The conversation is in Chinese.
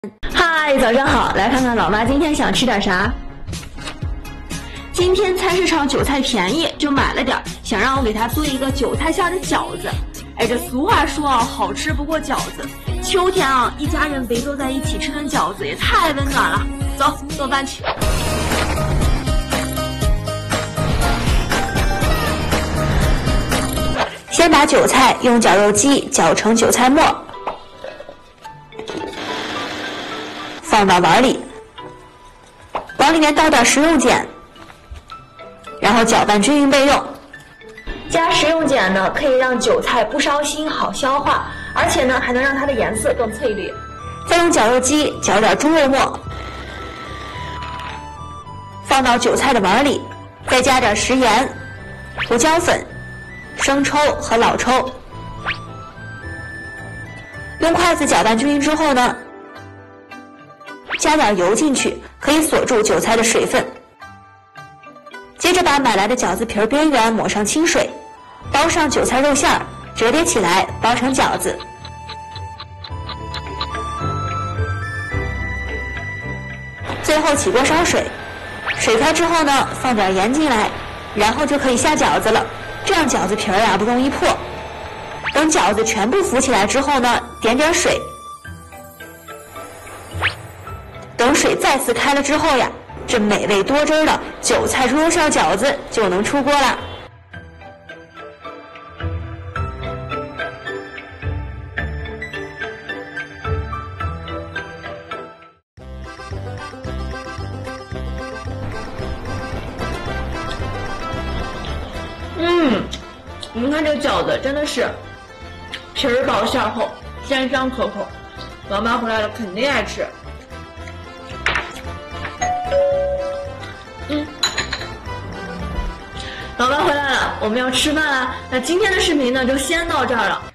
嗨，早上好，来看看老妈今天想吃点啥。今天菜市场韭菜便宜，就买了点，想让我给她做一个韭菜馅的饺子。哎，这俗话说啊，好吃不过饺子。秋天啊，一家人围坐在一起吃顿饺子也太温暖了。走，做饭去。先把韭菜用绞肉机绞成韭菜末，放到碗里，往里面倒点食用碱，然后搅拌均匀备用。加食用碱呢，可以让韭菜不烧心，好消化，而且呢还能让它的颜色更翠绿。再用绞肉机绞点猪肉末，放到韭菜的碗里，再加点食盐、胡椒粉、生抽和老抽，用筷子搅拌均匀之后呢，加点油进去，可以锁住韭菜的水分。接着把买来的饺子皮边缘抹上清水，包上韭菜肉馅儿，折叠起来包成饺子。最后起锅烧水，水开之后呢，放点盐进来，然后就可以下饺子了。这样饺子皮儿不容易破。等饺子全部浮起来之后呢，点点水。等水再次开了之后呀，这美味多汁的韭菜猪肉馅饺子就能出锅了。你们看这饺子真的是皮儿薄馅厚，鲜香可口，老妈回来了肯定爱吃。老妈回来了，我们要吃饭了。那今天的视频呢就先到这儿了。